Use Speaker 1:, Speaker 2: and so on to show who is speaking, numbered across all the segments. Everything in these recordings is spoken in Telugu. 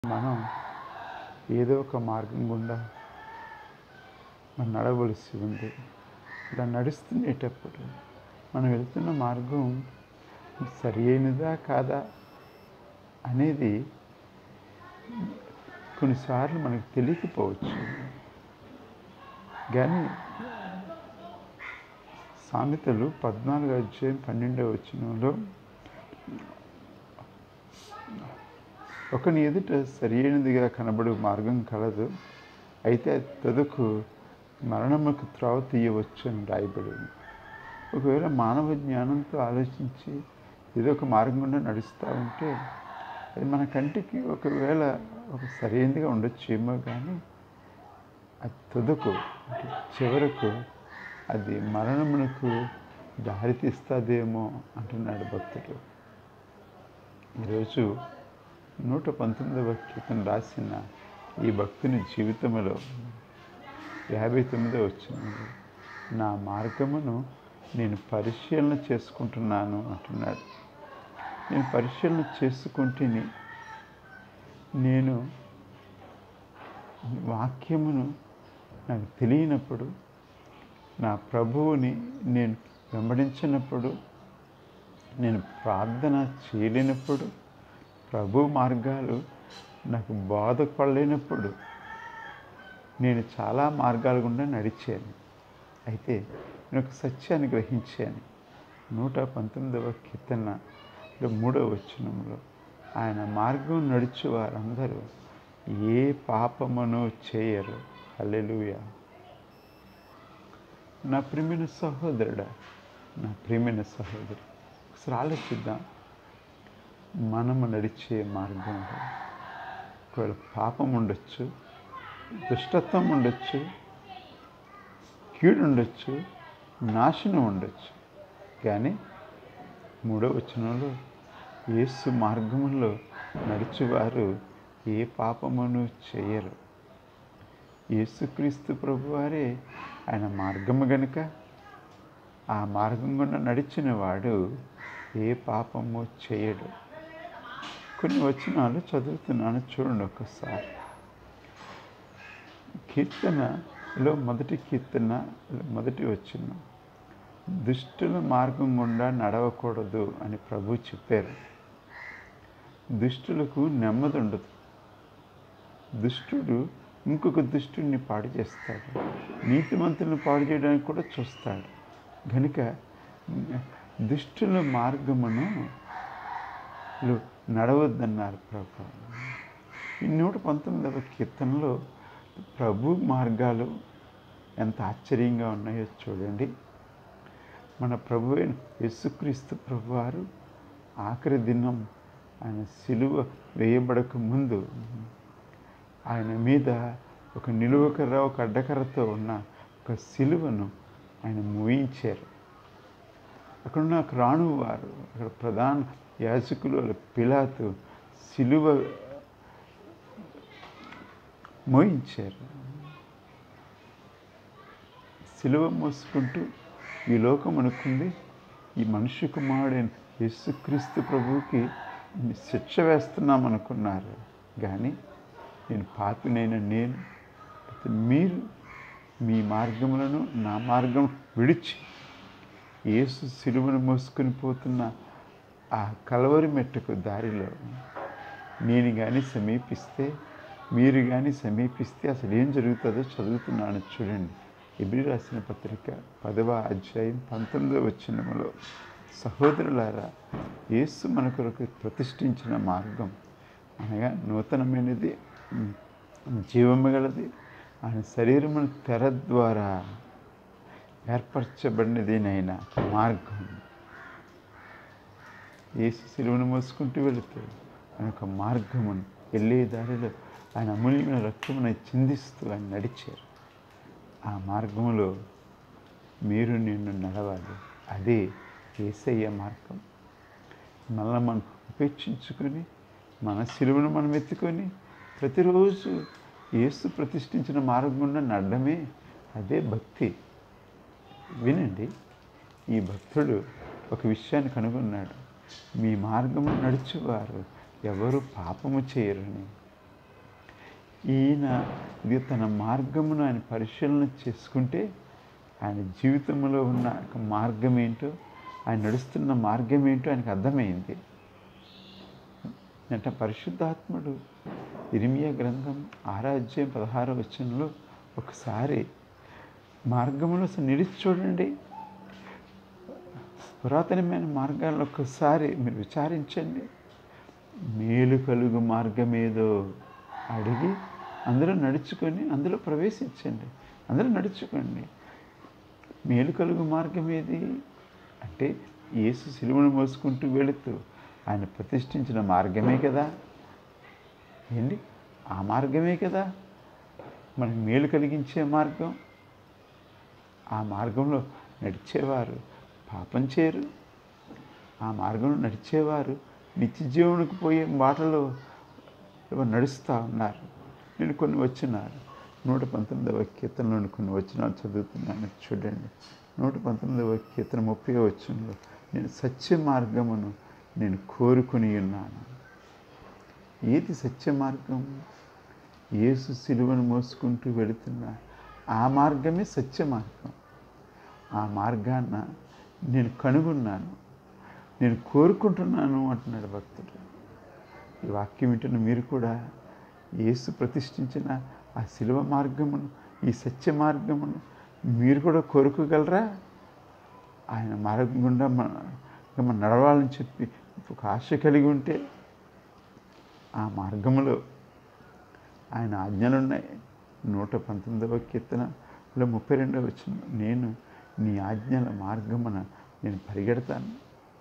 Speaker 1: మనం ఏదో ఒక మార్గం గుండా మనం నడవలసి ఉంది. ఇలా నడుస్తునేటప్పుడు మనం వెళ్తున్న మార్గం సరి అయినదా కాదా అనేది కొన్నిసార్లు మనకు తెలియకపోవచ్చు. కానీ సామెతలు 14:12 ఒకని ఎదుట సరి అయినదిగా కనబడు మార్గం కలదు, అయితే అది తదుకు మరణముకు త్రోవ తీయవచ్చు అని రాయబడింది. ఒకవేళ మానవ జ్ఞానంతో ఆలోచించి ఏదో ఒక మార్గం గుండా నడుస్తూ ఉంటే అది మన కంటికి ఒకవేళ ఒక సరైనదిగా ఉండొచ్చేమో, కానీ అది తదుకు అంటే చివరకు అది మరణమునకు దారితీస్తుందేమో అంటున్నాడు భక్తుడు. ఈరోజు 119వ కీర్తన రాసిన ఈ భక్తుని జీవితంలో 59వ వచనంలో నా మార్గమును నేను పరిశీలన చేసుకుంటున్నాను అంటున్నాడు. నేను పరిశీలన చేసుకుంటేని నేను వాక్యమును నాకు తెలియనప్పుడు, నా ప్రభువుని నేను వెంబడించినప్పుడు, నేను ప్రార్థన చేయలేనప్పుడు, ప్రభు మార్గాలు నాకు బోధపడలేనప్పుడు నేను చాలా మార్గాల గుండా నడిచాను. అయితే నేను ఒక సత్యాన్ని గ్రహించాను. 119వ కీర్తనలో 3వ వచనంలో ఆయన మార్గం నడుచు వారందరూ ఏ పాపమును చేయరు. హల్లెలూయా. నా ప్రియమైన సహోదరుడా, నా ప్రియమైన సహోదరి, ఒకసారి ఆలోచిద్దాం. మనము నడిచే మార్గంలో ఒకవేళ పాపం ఉండొచ్చు, దుష్టత్వం ఉండొచ్చు, కీడు ఉండొచ్చు, నాశనం ఉండొచ్చు. కానీ 3వ వచనంలో యేసు మార్గంలో నడుచువారు ఏ పాపమును చేయరు. యేసుక్రీస్తు ప్రభువారే ఆయన మార్గము గనుక ఆ మార్గం గుండా నడిచిన వాడు ఏ పాపము చేయడు. కొన్ని వచనాలు చదువుతున్నాను, చూడండి ఒక్కసారి. కీర్తనలో మొదటి కీర్తన మొదటి వచనం, దుష్టుల మార్గం గుండా నడవకూడదు అని ప్రభు చెప్పారు. దుష్టులకు నెమ్మది ఉండదు. దుష్టుడు ఇంకొక దుష్టుడిని పాడు చేస్తాడు, నీతిమంతులను పాడు చేయడానికి కూడా చూస్తాడు. కనుక దుష్టుల మార్గమును నడవద్దన్నారు ప్రభు. ఈ 119వ కీర్తనలో ప్రభు మార్గాలు ఎంత ఆశ్చర్యంగా ఉన్నాయో చూడండి. మన ప్రభు అయిన యేసుక్రీస్తు ప్రభువారు ఆఖరి దినం ఆయన సిలువ వేయబడక ముందు ఆయన మీద ఒక నిలువకర్ర, ఒక అడ్డకర్రతో ఉన్న ఒక సిలువను ఆయన మోయించారు. అక్కడున్న రాణువు వారు, అక్కడ ప్రధాన యాజకులు పిలాతు సిలువ మోయించారు. సిలువ మోసుకుంటూ ఈ లోకం అనుకుంది ఈ మనుష్య కుమారుడైన యేసుక్రీస్తు ప్రభువుకి శిక్ష వేస్తున్నాం అనుకున్నారు. కానీ నేను పాపినైన నేను, మీరు మీ మార్గములను నా మార్గం విడిచి యేసు సిలువను మోసుకొని పోతున్న ఆ కలవరి మెట్టుకు దారిలో నేను కానీ సమీపిస్తే, మీరు కానీ సమీపిస్తే అసలు ఏం జరుగుతుందో చదువుతున్నాను చూడండి. ఎబ్రీ రాసిన పత్రిక 10వ అధ్యాయం 19వ వచనములో, సహోదరులారా, యేసు మన కొరకు ప్రతిష్ఠించిన మార్గం అనగా నూతనమైనది, జీవము గలది, ఆయన శరీరమును తెర ద్వారా ఏర్పరచబడినదేనైనా మార్గం. యేసు సిలువను మోసుకుంటూ వెళుతూ ఆయన ఒక మార్గమును వెళ్ళే దారిలో ఆయన అమూల్యమైన రక్తమును చిందిస్తూ ఆయన నడిచారు. ఆ మార్గంలో మీరు నిన్ను నడవాలి. అదే యేసయ్య మార్గం. మనల్ని మనం ఉపేక్షించుకొని మన సిలువను మనం ఎత్తుకొని ప్రతిరోజు యేసు ప్రతిష్ఠించిన మార్గం గుండా నడడమే అదే భక్తి. వినండి, ఈ భక్తుడు ఒక విషయాన్ని కనుగొన్నాడు. మీ మార్గము నడుచువారు ఎవరు పాపము చేయరని. ఈయన ఇది తన మార్గమును ఆయన పరిశీలన చేసుకుంటే ఆయన జీవితంలో ఉన్న మార్గం ఏంటో, ఆయన నడుస్తున్న మార్గం ఏంటో ఆయనకు అర్థమైంది. అంటే పరిశుద్ధాత్ముడు ఇర్మియా గ్రంథం 6:16 ఒకసారి మార్గంలో నిలిచి చూడండి, పురాతనమైన మార్గాలను ఒక్కసారి మీరు విచారించండి, మేలు కలుగు మార్గమేదో అడిగి అందులో నడుచుకొని అందులో ప్రవేశించండి, అందులో నడుచుకోండి. మేలు కలుగు మార్గం ఏది అంటే యేసు సిలువను మోసుకుంటూ వెళుతూ ఆయన ప్రతిష్ఠించిన మార్గమే కదా ఏంటి, ఆ మార్గమే కదా మనకు మేలు కలిగించే మార్గం. ఆ మార్గంలో నడిచేవారు పాపం చేయరు, ఆ మార్గంలో నడిచేవారు నిత్య జీవనకు పోయే బాటలో నడుస్తూ ఉన్నారు. నేను కొన్ని వచనాలు 119వ కీర్తనలోని కొన్ని వచనాలు చదువుతున్నాను, చూడండి. 119వ కీర్తన 30వ వచనంలో, నేను సత్య మార్గమును నేను కోరుకుని ఉన్నాను. ఏది సత్య మార్గం? యేసు సిలువను మోసుకుంటూ వెళుతున్న ఆ మార్గమే సత్య మార్గం. ఆ మార్గాన్న నేను కనుగొన్నాను, నేను కోరుకుంటున్నాను అంటున్నాడు భక్తుడు. ఈ వాక్యం వింటున్న మీరు కూడా యేసు ప్రతిష్ఠించిన ఆ శిలువ మార్గమును, ఈ సత్య మార్గమును మీరు కూడా కోరుకోగలరా? ఆయన మార్గం గుండా మనం నడవాలని చెప్పి ఒక ఆశ కలిగి ఉంటే ఆ మార్గంలో ఆయన ఆజ్ఞలున్నాయి. 119వ కీర్తనలో 32వ వచనం, నేను నీ ఆజ్ఞల మార్గమున నేను పరిగెడతాను.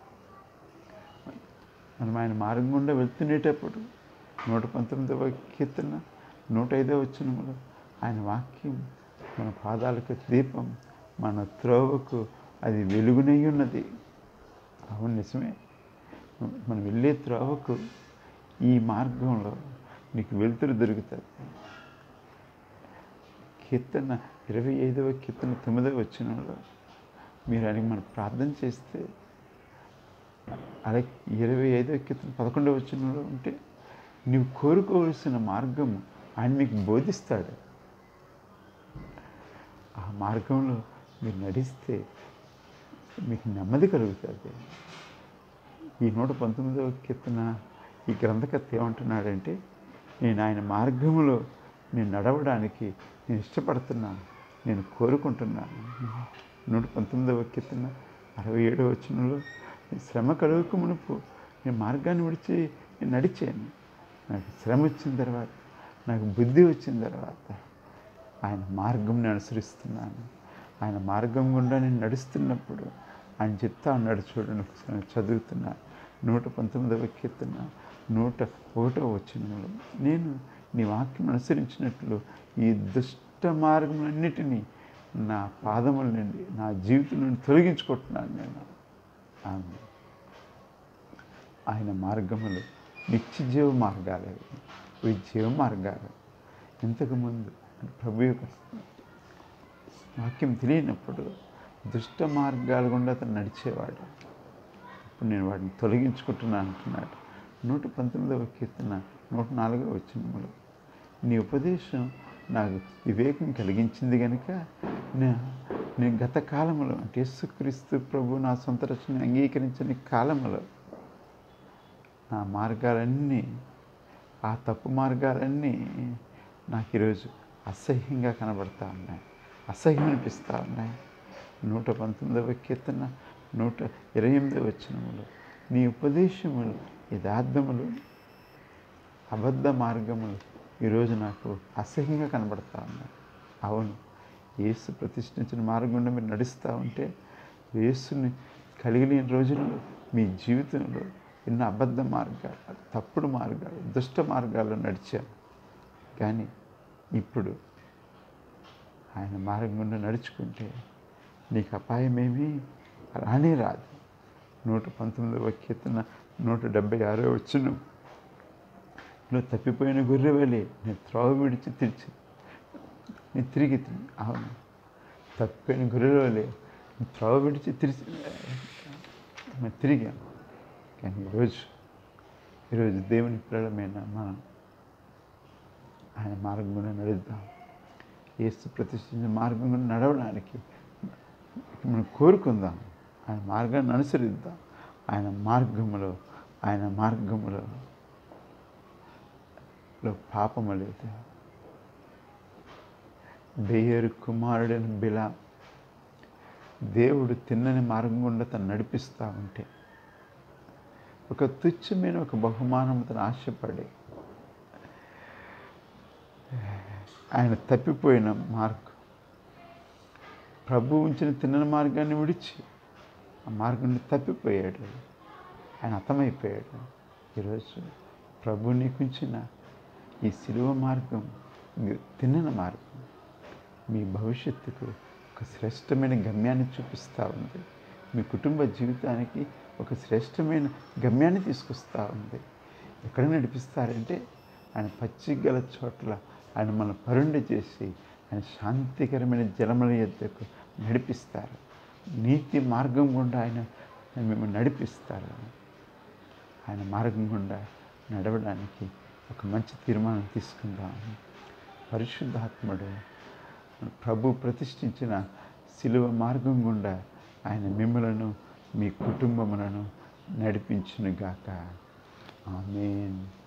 Speaker 1: మనం ఆయన మార్గం గుండా వెళ్తునేటప్పుడు 119వ కీర్తన 105వ వచనంలో ఆయన వాక్యం మన పాదాలకు దీపం, మన త్రోవకు అది వెలుగునై ఉన్నది. అవును, నిజమే. మనం వెళ్ళే త్రోవకు ఈ మార్గంలో నీకు వెలుతురు దొరుకుతుంది. కీర్తన 25వ కీర్తన 9వ వచనంలో మీరు ఆయనకి మనం ప్రార్థన చేస్తే, అలాగే 25వ కీర్తన 11వ వచనంలో ఉంటే నీవు కోరుకోవలసిన మార్గం ఆయన మీకు బోధిస్తాడు. ఆ మార్గంలో మీరు నడిస్తే మీకు నెమ్మది కలుగుతుంది. ఈ 119వ కీర్తన ఈ గ్రంథకర్త ఏమంటున్నాడంటే, నేను ఆయన మార్గంలో నేను నడవడానికి నేను ఇష్టపడుతున్నాను, నేను కోరుకుంటున్నాను. 119వ కీర్తన 67వ వచనంలో, శ్రమ కలుగుకు మునుపు నేను మార్గాన్ని విడిచి నేను నడిచాను. నాకు శ్రమ వచ్చిన తర్వాత, నాకు బుద్ధి వచ్చిన తర్వాత ఆయన మార్గం నేను అనుసరిస్తున్నాను. ఆయన మార్గం గుండా నేను నడుస్తున్నప్పుడు ఆయన చెప్తా ఉన్నాడు. చూడండి, ఒకసారి చదువుతున్నాను. 119వ కీర్తన 101వ వచనంలో, నేను నీ వాక్యం అనుసరించినట్లు ఈ దుష్ట మార్గములన్నిటినీ నా పాదముల నుండి, నా జీవితం నుండి తొలగించుకుంటున్నాను నేను. ఆయన మార్గములు నిత్య జీవ మార్గాలు, ఈ జీవ మార్గాలు. ఇంతకుముందు ప్రభు యొక్క వాక్యం తెలియనప్పుడు దుష్ట మార్గాల గుండా అతను నడిచేవాడు. ఇప్పుడు నేను వాటిని తొలగించుకుంటున్నాను అంటున్నాడు. 119వ కీర్తన 104వ వచనంలో, నీ ఉపదేశం నాకు వివేకం కలిగించింది కనుక నేను గత కాలంలో, అంటే యేసుక్రీస్తు ప్రభు నా సొంత రచన అంగీకరించిన కాలంలో నా మార్గాలన్నీ, ఆ తప్పు మార్గాలన్నీ నాకు ఈరోజు అసహ్యంగా కనబడతా ఉన్నాయి, అసహ్యం అనిపిస్తూ ఉన్నాయి. 119వ కీర్తన 128వ వచనములు, నీ ఉపదేశములు యథార్థములు, అబద్ధ మార్గములు ఈరోజు నాకు అసహ్యంగా కనబడతా ఉన్నాయి. అవును, యేసు ప్రతిష్ఠించిన మార్గం గుండా మీరు నడుస్తూ ఉంటే, యేసుని కలిగిన రోజుల్లో మీ జీవితంలో ఎన్నో అబద్ధ మార్గాలు, తప్పుడు మార్గాలు, దుష్ట మార్గాల్లో నడిచాను. కానీ ఇప్పుడు ఆయన మార్గం గుండా నడుచుకుంటే నీకు అపాయమేమీ రానే రాదు. 119వ కీర్తన 176వ వచనం, నువ్వు తప్పిపోయిన గొర్రె వలె నేను త్రోవ విడిచి నేను తిరిగి. అవును, తప్పిపోయిన గొర్రె వలె త్రోవ విడిచి తిరిగాను. కానీ ఈరోజు దేవుని పిల్లలమైన మనం ఆయన ఆయన మార్గం గుండా నడుద్దాం. యేసు ప్రతిష్ఠించిన మార్గం గుండా నడవడానికి మనం కోరుకుందాం. ఆయన మార్గాన్ని అనుసరిద్దాం. ఆయన మార్గములో పాపము లేదు. బెయోరు కుమారుడైన బిలాం దేవుడు తిన్నని మార్గం గుండా తను నడిపిస్తూ ఉంటే ఒక తుచ్చమైన ఒక బహుమానం తను ఆశపడి ఆయన తప్పిపోయిన మార్గం, ప్రభు ఉంచిన తిన్నని మార్గాన్ని విడిచి ఆ మార్గాన్ని తప్పిపోయాడు. ఆయన హతమైపోయాడు. ఈరోజు ప్రభు నీకుంచిన ఈ సిలువ మార్గం, తిన్నని మార్గం మీ భవిష్యత్తుకు ఒక శ్రేష్టమైన గమ్యాన్ని చూపిస్తూ ఉంది. మీ కుటుంబ జీవితానికి ఒక శ్రేష్టమైన గమ్యాన్ని తీసుకొస్తూ ఉంది. ఎక్కడ నడిపిస్తారంటే ఆయన పచ్చిగల చోట్ల ఆయన మన పరుండ చేసి ఆయన శాంతికరమైన జలముల యొద్దకు నడిపిస్తారు. నీతి మార్గం గుండా ఆయన మిమ్మల్ని నడిపిస్తారు. ఆయన మార్గం గుండా నడవడానికి ఒక మంచి తీర్మానం తీసుకుందాం. పరిశుద్ధాత్ముడు ప్రభు ప్రతిష్ఠించిన సిలువ మార్గం గుండా ఆయన మిమ్మలను మీ కుటుంబములను నడిపించునుగాక. ఆమేన్.